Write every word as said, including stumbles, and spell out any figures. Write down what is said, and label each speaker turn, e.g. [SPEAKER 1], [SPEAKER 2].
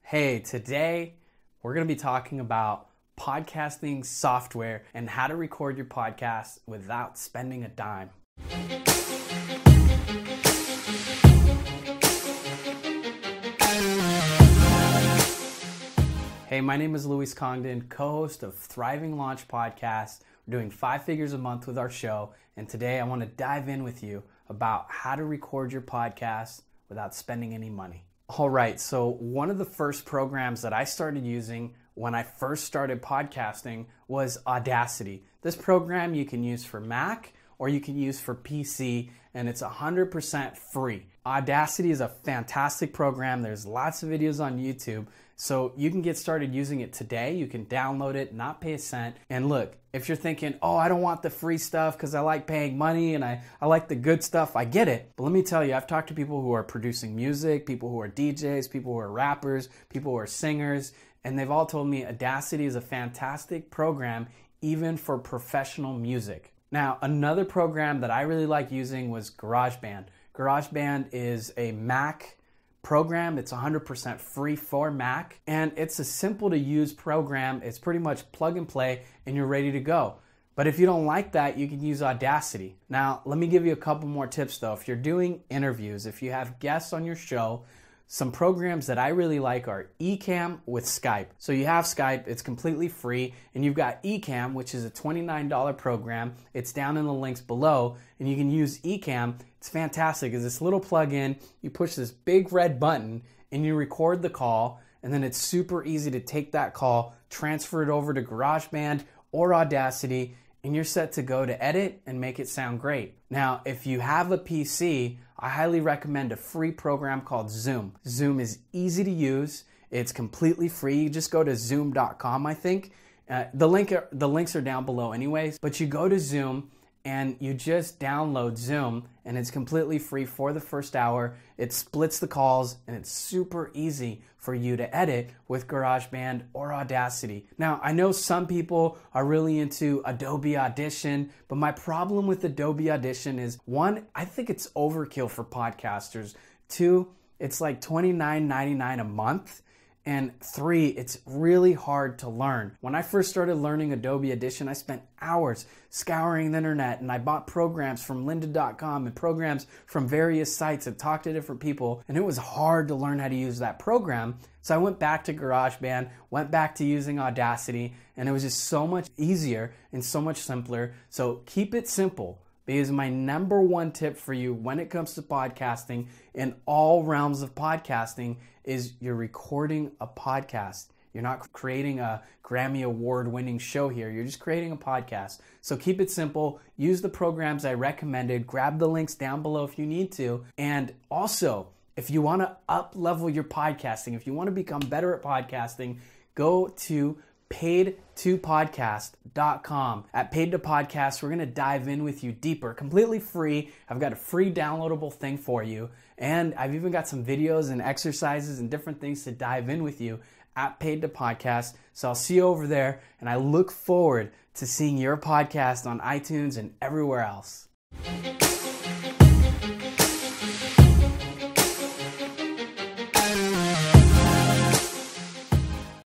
[SPEAKER 1] Hey, today we're going to be talking about podcasting software and how to record your podcast without spending a dime. Hey, my name is Luis Congdon, co-host of Thriving Launch Podcast. We're doing five figures a month with our show, and today I want to dive in with you about how to record your podcast without spending any money. All right, so one of the first programs that I started using when I first started podcasting was Audacity. This program you can use for Mac or you can use for P C, and it's one hundred percent free. Audacity is a fantastic program. There's lots of videos on YouTube, so you can get started using it today. You can download it, not pay a cent. And look, if you're thinking, oh, I don't want the free stuff because I like paying money and I, I like the good stuff, I get it. But let me tell you, I've talked to people who are producing music, people who are D Js, people who are rappers, people who are singers, and they've all told me Audacity is a fantastic program even for professional music. Now, another program that I really like using was GarageBand. GarageBand is a Mac program. It's one hundred percent free for Mac, and it's a simple to use program. It's pretty much plug and play and you're ready to go. But if you don't like that, you can use Audacity. Now, let me give you a couple more tips though. If you're doing interviews, if you have guests on your show, some programs that I really like are Ecamm with Skype. So you have Skype, it's completely free, and you've got Ecamm, which is a twenty-nine dollar program. It's down in the links below, and you can use Ecamm. It's fantastic. It's this little plug-in. You push this big red button, and you record the call, and then it's super easy to take that call, transfer it over to GarageBand or Audacity, and you're set to go to edit and make it sound great. Now, if you have a P C, I highly recommend a free program called Zoom. Zoom is easy to use. It's completely free. You just go to zoom dot com, I think. Uh, the link, are, the links are down below anyways, but you go to Zoom and you just download Zoom, and it's completely free for the first hour. It splits the calls, and it's super easy for you to edit with GarageBand or Audacity. Now, I know some people are really into Adobe Audition, but my problem with Adobe Audition is, one, I think it's overkill for podcasters. Two, it's like twenty-nine ninety-nine a month. And three, it's really hard to learn. When I first started learning Adobe Audition, I spent hours scouring the internet, and I bought programs from lynda dot com and programs from various sites and talked to different people, and it was hard to learn how to use that program. So I went back to GarageBand, went back to using Audacity, and it was just so much easier and so much simpler. So keep it simple. Because my number one tip for you when it comes to podcasting in all realms of podcasting is you're recording a podcast. You're not creating a Grammy award-winning show here. You're just creating a podcast. So keep it simple. Use the programs I recommended. Grab the links down below if you need to. And also, if you want to up-level your podcasting, if you want to become better at podcasting, go to paid to podcast dot com. At Paid to Podcast, we're going to dive in with you deeper, completely free. I've got a free downloadable thing for you, and I've even got some videos and exercises and different things to dive in with you at Paid to Podcast. So I'll see you over there, and I look forward to seeing your podcast on iTunes and everywhere else.